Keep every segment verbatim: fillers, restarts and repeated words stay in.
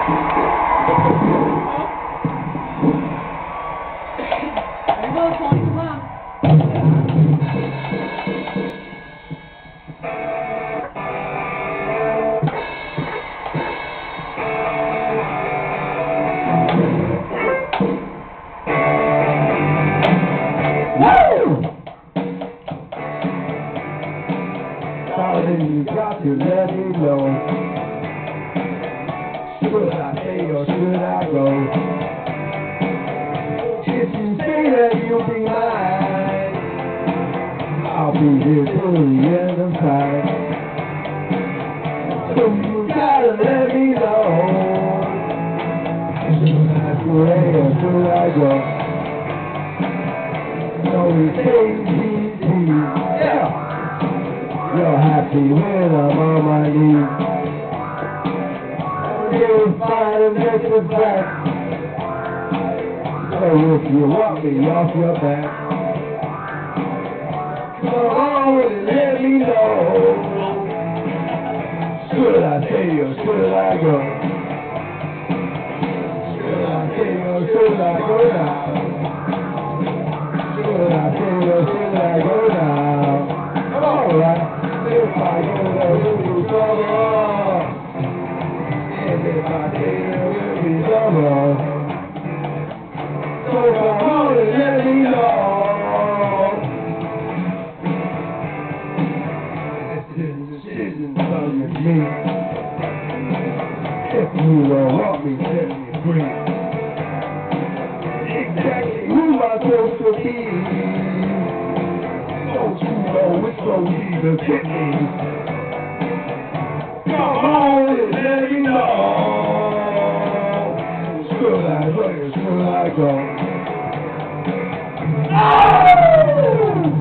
There you go, Tony, come on. Woo! Darling, you got to let me know. Should I stay or should I go? If you say that you'll be mine, I'll be here till the end of time. So you gotta let me know. Should I stay or should I go? So we take it easy, yeah. You're happy when I'm on my knees. You'll find a message back. So if you want me off your back, come on and let me know. Should I stay or should I go? Should I stay or should I go now? Should I stay or should I go now? Alright. If I go there will be trouble, and if I stay there will be trouble. So come on and let me know. This is a decision of me. If you don't want me, set me free. Exactly who am I supposed to be? Don't you know it's so easy to get me? Come on and let me know. Should I go or should I go? Oh!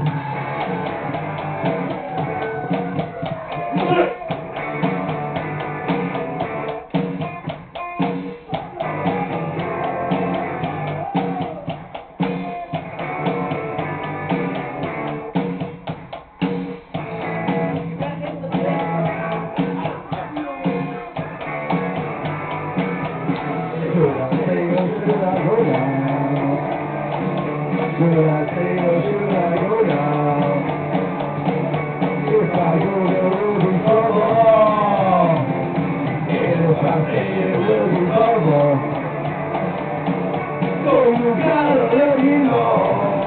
Should I stay or should I go now? Should I stay or should I go now? If I go there will be trouble, and if I stay there will be trouble. So you gotta let me know.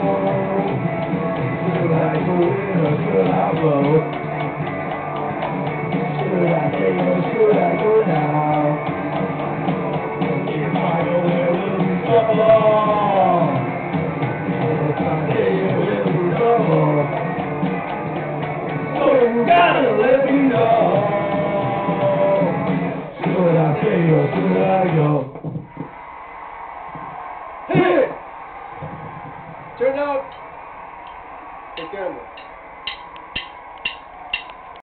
Should I go in or should I go? Should I stay or should I go now? You gotta let me know. Should I stay or should I go? Hit it! Turn out the camera.